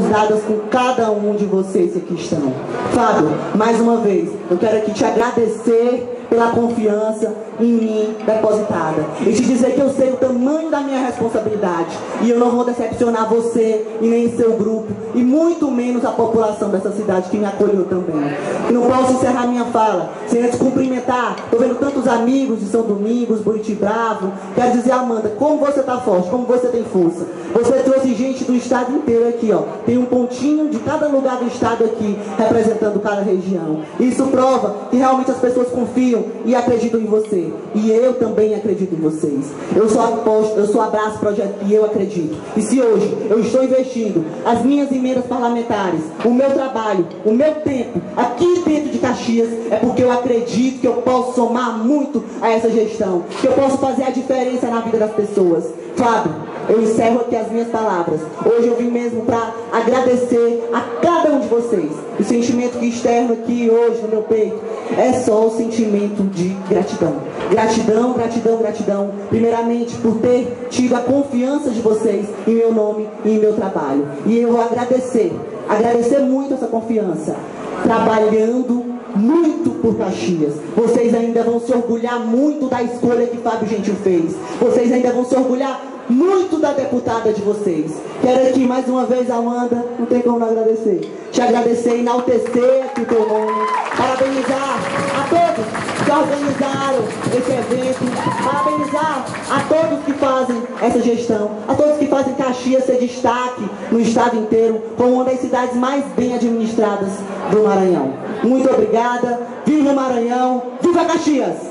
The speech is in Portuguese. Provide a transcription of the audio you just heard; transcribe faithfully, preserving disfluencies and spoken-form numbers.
dadas com cada um de vocês que aqui estão. Fábio, mais uma vez, eu quero aqui te agradecer pela confiança em mim depositada e te dizer que eu sei o tamanho da minha responsabilidade e eu não vou decepcionar você e nem seu grupo e muito menos a população dessa cidade que me acolheu também. E não posso encerrar minha fala sem antes cumprimentar. Estou vendo tantos amigos de São Domingos, Buriti Bravo. Quero dizer, Amanda, como você está forte, como você tem força. Você trouxe gente do estado inteiro aqui, ó. Tem um pontinho de cada lugar do estado aqui representando cada região. Isso prova que realmente as pessoas confiam e acreditam em você. E eu também acredito em vocês. Eu só aposto, eu só abraço o projeto que eu acredito. E se hoje eu estou investindo as minhas emendas parlamentares, o meu trabalho, o meu tempo aqui dentro de Caxias, é porque eu acredito que eu posso somar muito a essa gestão, que eu posso fazer a diferença na vida das pessoas. Fábio, eu encerro aqui as minhas palavras. Hoje eu vim mesmo para agradecer a cada um de vocês. O sentimento que externo aqui hoje no meu peito é só o sentimento de gratidão. Gratidão, gratidão, gratidão. Primeiramente por ter tido a confiança de vocês em meu nome e em meu trabalho. E eu vou agradecer, agradecer muito essa confiança, trabalhando muito por Caxias. Vocês ainda vão se orgulhar muito da escolha que Fábio Gentil fez. Vocês ainda vão se orgulhar muito da deputada de vocês. Quero aqui mais uma vez, Amanda, não tem como não agradecer. Te agradecer, enaltecer aqui o teu nome, parabenizar a todos que organizaram esse evento, parabenizar a todos que fazem essa gestão, a todos que fazem Caxias ser destaque no estado inteiro, como uma das cidades mais bem administradas do Maranhão. Muito obrigada, viva o Maranhão, viva Caxias!